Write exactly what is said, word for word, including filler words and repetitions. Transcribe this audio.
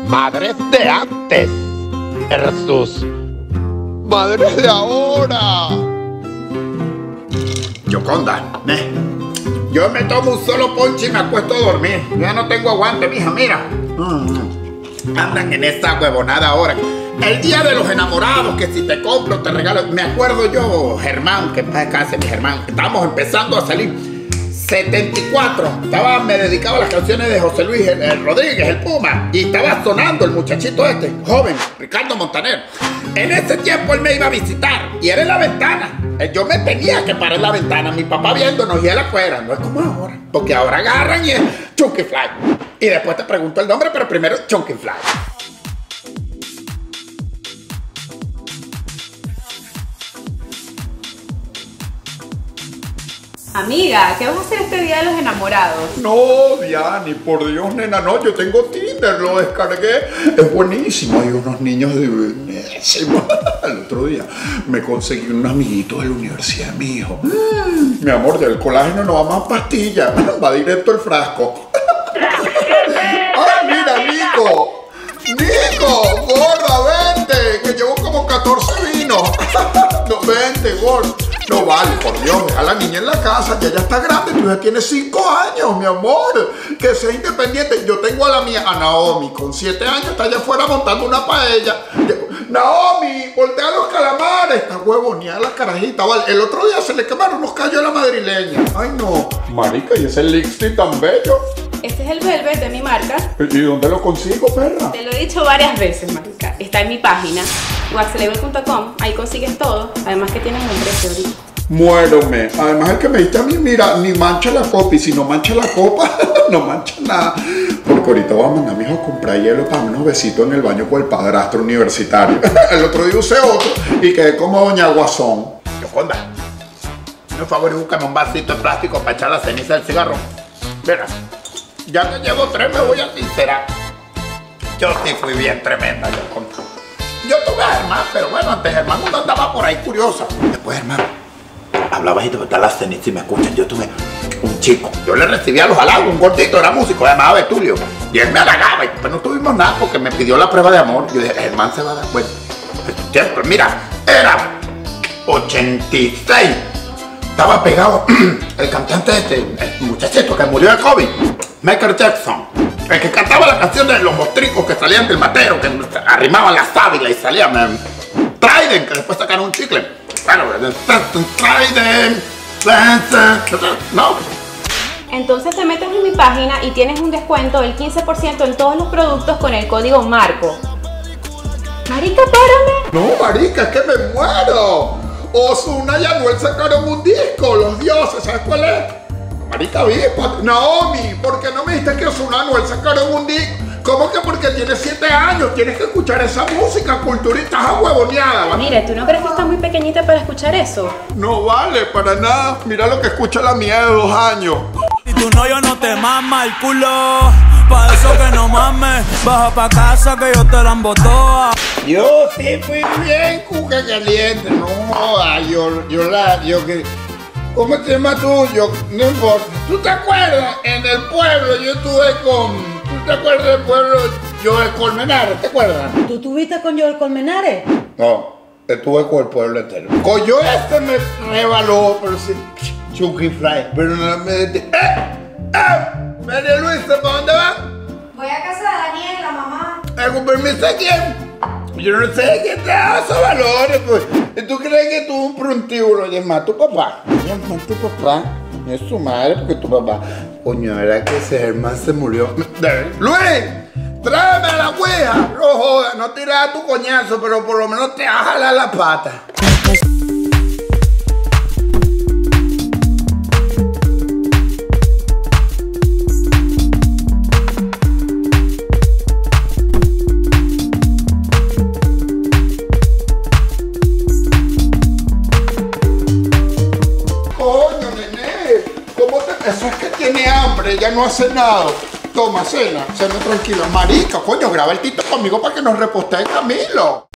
Madres de antes versus madres de ahora. Yoconda, ¿eh? Yo me tomo un solo ponche y me acuesto a dormir. Ya no tengo aguante, mija, mira. Mm. Andan en esta huevonada ahora. El día de los enamorados, que si te compro, te regalo. Me acuerdo yo, Germán, que en paz descanse mi Germán. Estábamos empezando a salir. setenta y cuatro, estaba, me dedicaba a las canciones de José Luis el, el Rodríguez, el Puma, y estaba sonando el muchachito este, joven, Ricardo Montaner. En ese tiempo él me iba a visitar y era en la ventana. Yo me tenía que parar en la ventana, mi papá viéndonos y él afuera. No es como ahora, porque ahora agarran y es Chunky Fly. Y después te pregunto el nombre, pero primero Chunky Fly. Amiga, ¿qué vas a hacer este día de los enamorados? No, Diani, por Dios, nena, no, yo tengo Tinder, lo descargué, es buenísimo, hay unos niños divinísimos. El otro día me conseguí un amiguito de la universidad de mi hijo. Mm, mi amor, del colágeno no va más pastilla, va directo el frasco. ¡Ay, mira, Nico! ¡Nico! ¡Gorda, vente! Que llevo como catorce vinos. No, vente, gorda. No vale, por Dios, deja a la niña en la casa, que ella está grande, tú ya tienes cinco años, mi amor, que sea independiente. Yo tengo a la mía, a Naomi, con siete años, está allá afuera montando una paella. Naomi, voltea los calamares, está huevoneada la carajita, vale. El otro día se le quemaron los callos a la madrileña. Ay, no. Marica, ¿y ese lipstick tan bello? Este es el Velvet de mi marca. ¿Y dónde lo consigo, perra? Te lo he dicho varias veces, marica. Está en mi página, waxlabel punto com. Ahí consigues todo. Además que tienes un precio ahorita. Muérome. Además el que me diste a mí, mira, ni mancha la copa. Y si no mancha la copa, no mancha nada. Porque ahorita voy a mandar a mi hijo a comprar hielo para unos besitos en el baño con el padrastro universitario. El otro día usé otro y quedé como doña Guasón. Yoconda, por favor, búscame un vasito de plástico para echar la ceniza del cigarro. Mira, ya que llevo tres, me voy a sincerar. Yo sí fui bien tremenda, Yoconda. Yo tuve a Germán, pero bueno, antes Germán uno andaba por ahí curiosa. Después Germán hablaba bajito, pero la ceniza y me escuchan. Yo tuve un chico, yo le recibía los halagos, un gordito, era músico, se llamaba Betulio. Y él me halagaba, y pues no tuvimos nada porque me pidió la prueba de amor. Yo dije, Germán se va a dar cuenta. Siempre, mira, era ochenta y seis. Estaba pegado el cantante este, el muchachito que murió de COVID, Michael Jackson. El que cantaba la canción de los mostricos que salían del matero, que arrimaban la sábila y salían. Um, Trident, que después sacaron un chicle. Bueno, Trident. No. Entonces te metes en mi página y tienes un descuento del quince por ciento en todos los productos con el código MARCO. Marica, párame. No, marica, es que me muero. Ozuna y Anuel sacaron un disco, Los Dioses, ¿sabes cuál es? Marica, avispa. Naomi, ¿por qué no me dijiste que Ozuna y Anuel sacaron un disco? ¿Cómo que porque tienes siete años? Tienes que escuchar esa música, cultura y estás ahuevoneada, ¿vale? Mire, ¿tú no crees que estás muy pequeñita para escuchar eso? No vale, para nada. Mira lo que escucha la mía de dos años. Si tu novio no te mama el culo, pa' eso que no mames, baja pa' casa que yo te la embotoa. Yo sí fui bien cuca caliente, no joda, yo, yo la, yo que... ¿Cómo te llamas tú? Yo, no importa. ¿Tú te acuerdas? En el pueblo yo estuve con... ¿Tú te acuerdas del pueblo? Joel Colmenares, ¿te acuerdas? ¿Tú estuviste con Joel Colmenares? No, estuve con el pueblo entero. Coyo este me rebaló, pero sí, Chunky Fly. Pero no me... ¡Eh! ¡Eh! María Luisa, ¿para dónde vas? Voy a casa de Daniela, mamá. ¿A con permiso a quién? Yo no sé qué te da esos valores, pues. ¿Tú crees que tú un prontíbulo? Oye, más tu papá. Oye, más tu papá. No es su madre, porque tu papá. Coño, ¿verdad que ese Germán se murió? ¡Luis! ¡Tráeme la ouija! No jodas, no tiras a tu coñazo, pero por lo menos te vas a jalar la pata. Eso es que tiene hambre, ya no hace nada. Toma, cena, cena tranquila. Marica, coño, graba el tito conmigo para que nos repostee Camilo.